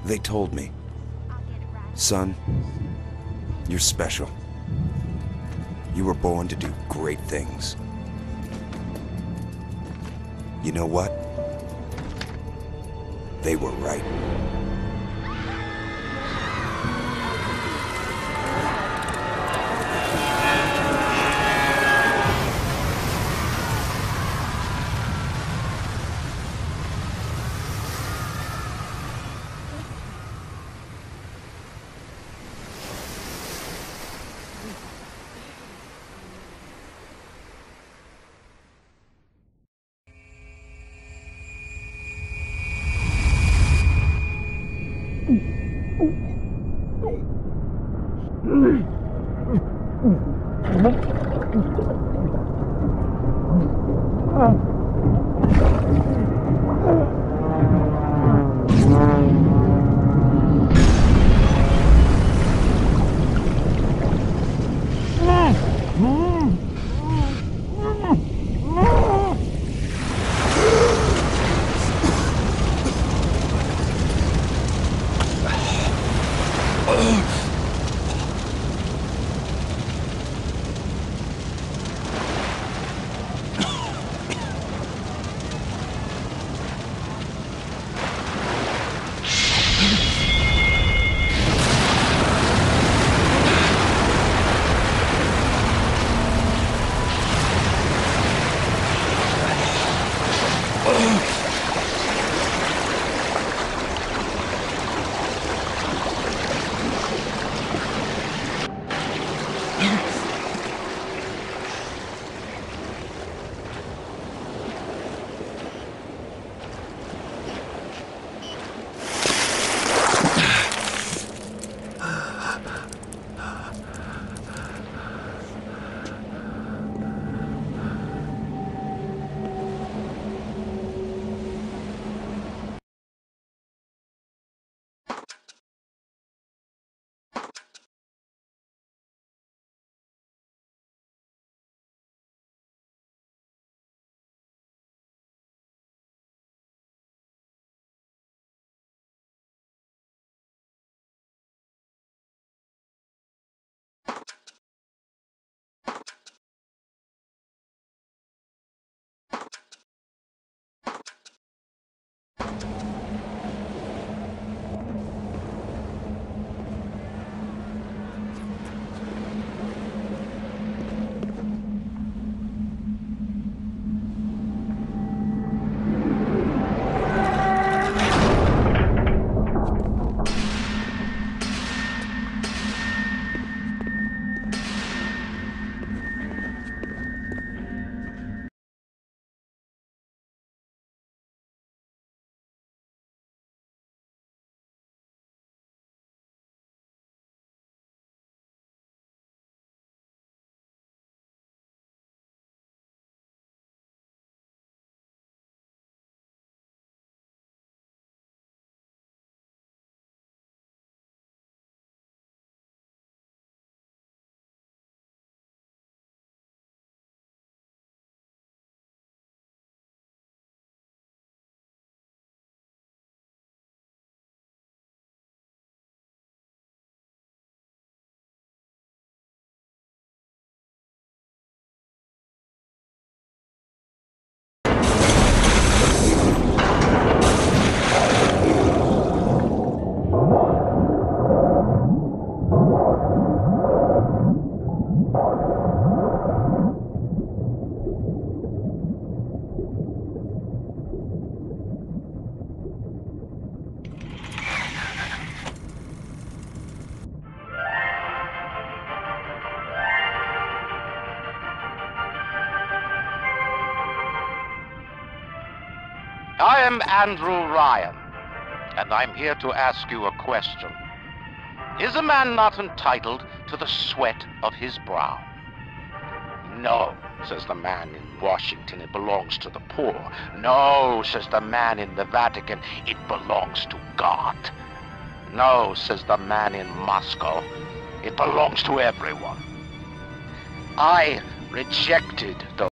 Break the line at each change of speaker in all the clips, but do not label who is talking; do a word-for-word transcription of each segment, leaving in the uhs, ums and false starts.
They told me. Son, you're special. You were born to do great things. You know what? They were right.
I am Andrew Ryan, and I'm here to ask you a question. Is a man not entitled to the sweat of his brow? No, says the man in Washington, it belongs to the poor. No, says the man in the Vatican, it belongs to God. No, says the man in Moscow, it belongs to everyone. I rejected the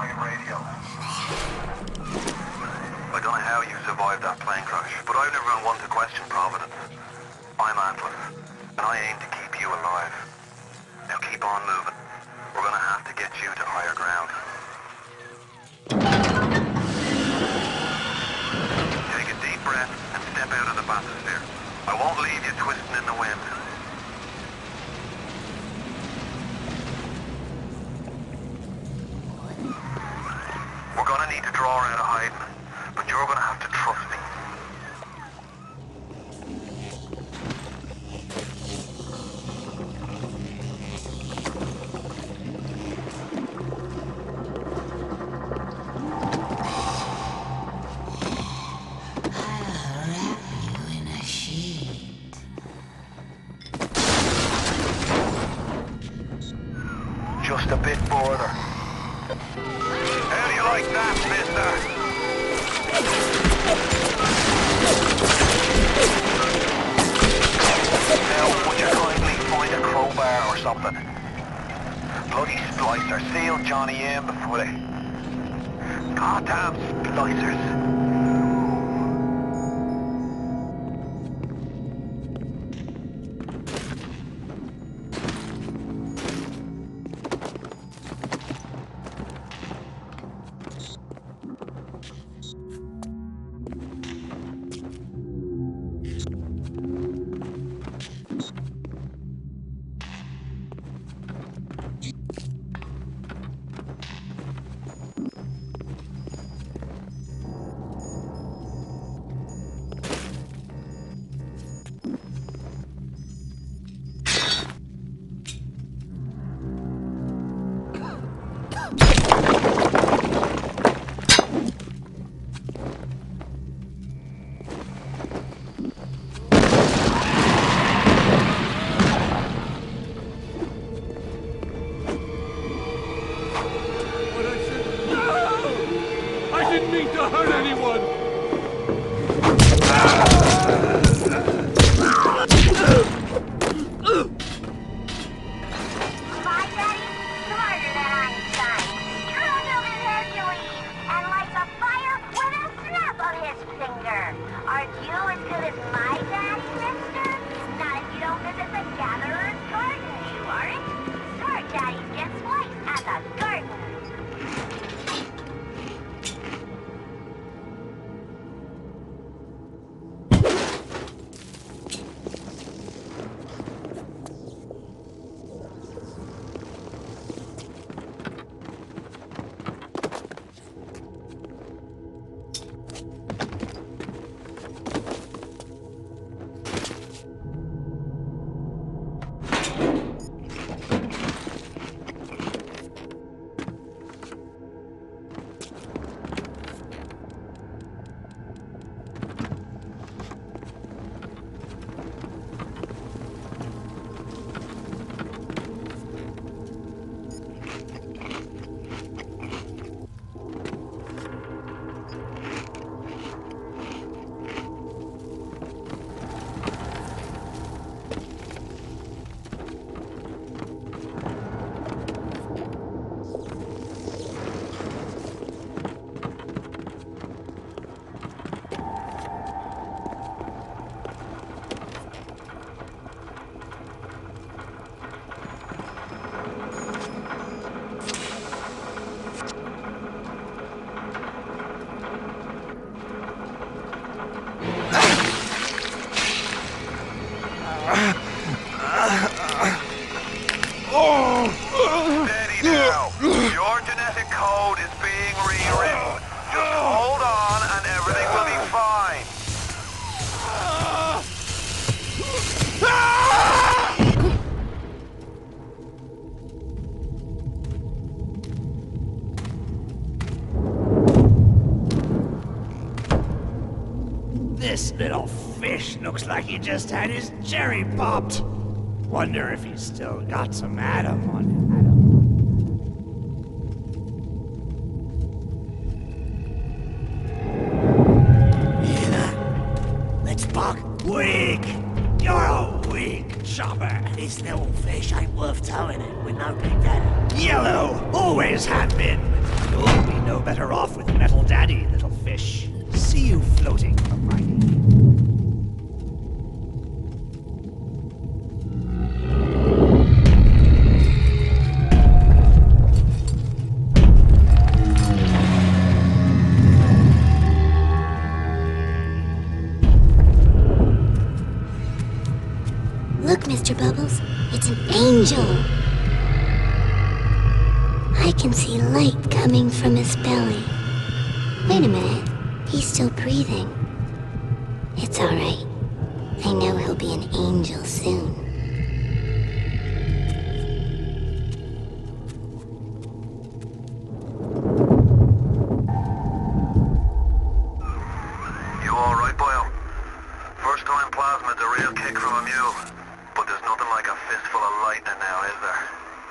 target radio. I don't know how you survived that plane crash, but I've never been one to question Providence. I'm Atlas, and I aim to keep you alive. Now keep on moving. We're gonna have to get you to higher ground. Take a deep breath and step out of the bathysphere. I won't leave you twisting in the wind. We're gonna need to draw her out of hiding, but you're gonna have to trust me. Just a bit further. How do you like that, mister? Now, would you kindly find a crowbar or something? Bloody splicers sealed Johnny in before they... Goddamn splicers. Steady now. Your genetic code is being rewritten. Just hold on and everything will be fine.
This little fish looks like he just had his cherry popped. Wonder if he's still got some Adam on him. Hear that? Let's buck. Weak! You're a weak chopper. This little fish ain't worth towing it with no big daddy. Yellow! Always have been. Howdy, little fish. See you floating from my knee.
Look, Mister Bubbles, it's an angel. I can see light coming from his belly. Wait a minute, he's still breathing. It's alright. I know he'll be an angel soon.
You alright, Boyle? First time plasma's a real kick from a mule. But there's nothing like a fistful of lightning now, is there?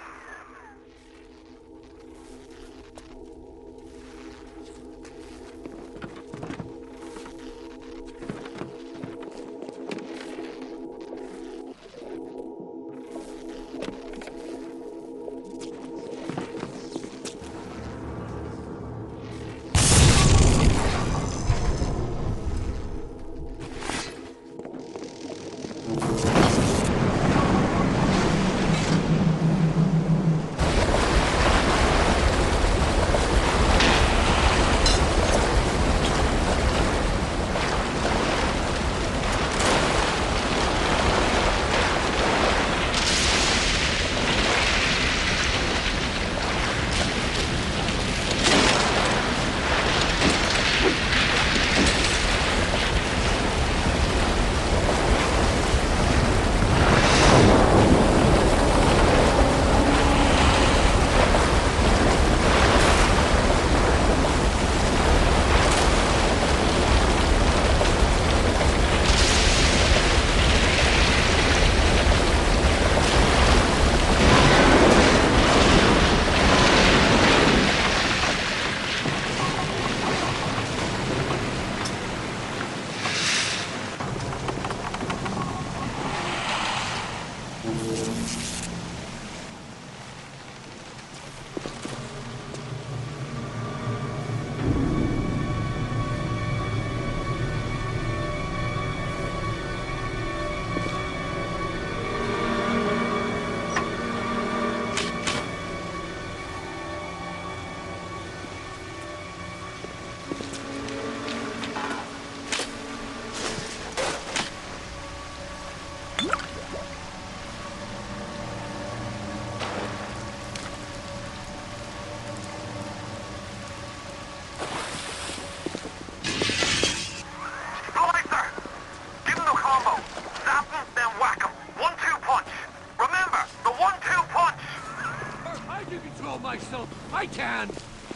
I can!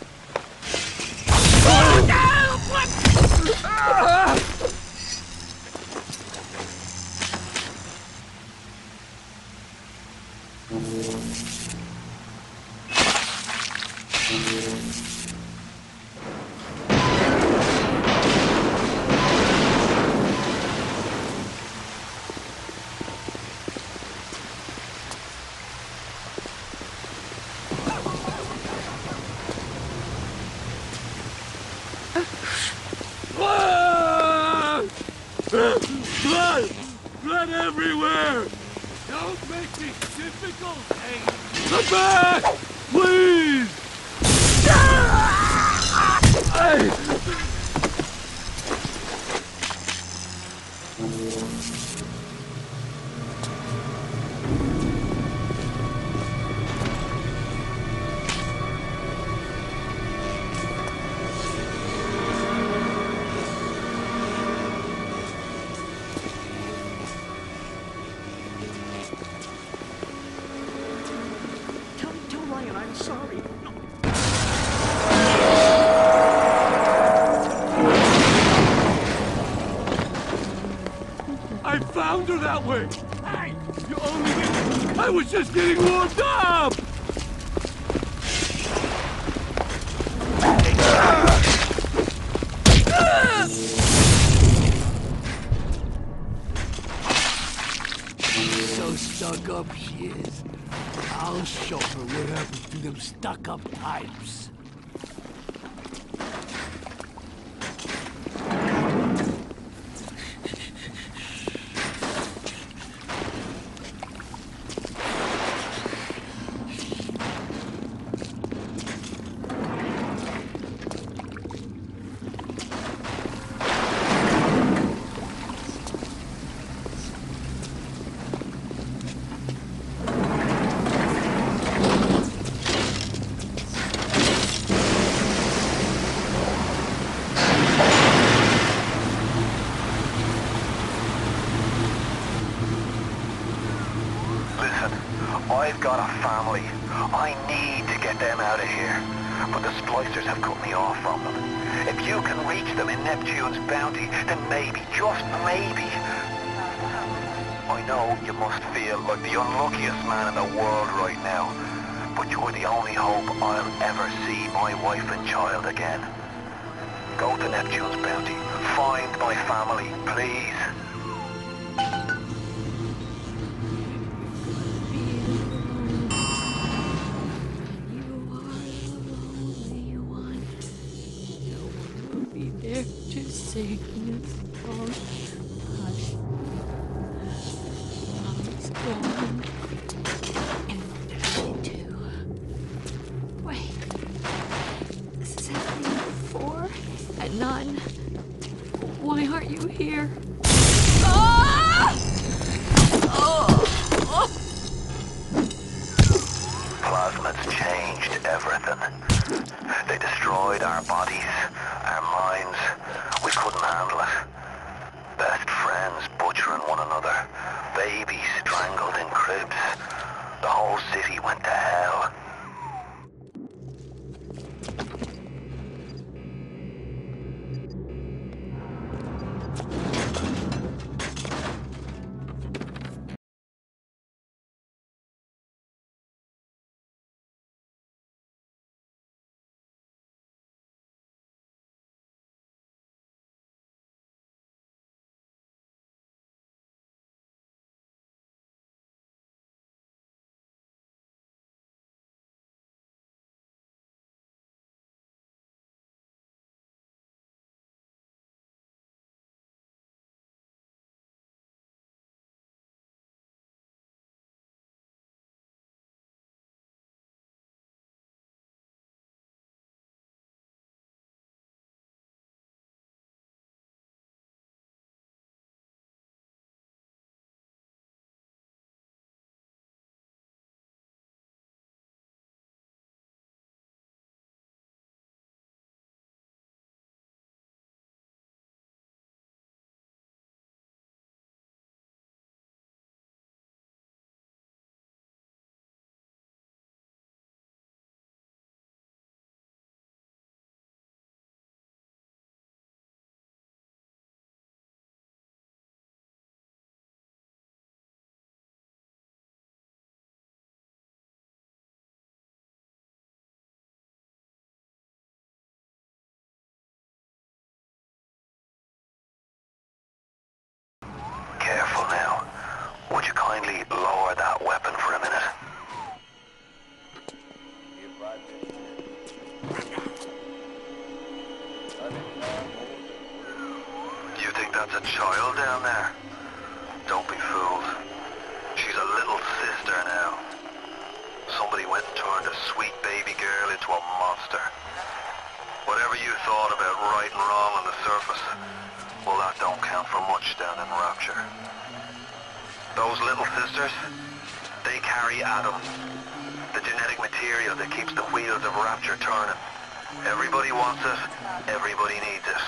Blood! Blood everywhere! Don't make this difficult, hey! Come back! Please! I found her that way! Hey! You only get... I was just getting warmed up! So stuck up she is. I'll show her what happens to them stuck up types.
cut me off from them. If you can reach them in Neptune's bounty, then maybe, just maybe... I know you must feel like the unluckiest man in the world right now, but you're the only hope I'll ever see my wife and child again. Go to Neptune's bounty. Find my family, please.
To sing this song. Hush. Mom's gone. And daddy too. Wait. This is happening at four? At nine? Why aren't you here? Ah! Oh! Oh!
Plasmids changed everything. They destroyed our bodies, our minds. We couldn't handle it. Best friends butchering one another. Babies strangled in cribs. The whole city went to hell. Careful now. Would you kindly lower that weapon for a minute? You think that's a child down there? Don't be fooled. She's a little sister now. Somebody went and turned a sweet baby girl into a monster. Whatever you thought about right and wrong on the surface, well, that don't count for much down in Rapture. Those little sisters, they carry Adam, the genetic material that keeps the wheels of Rapture turning. Everybody wants it, everybody needs it.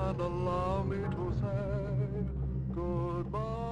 and allow me to say goodbye.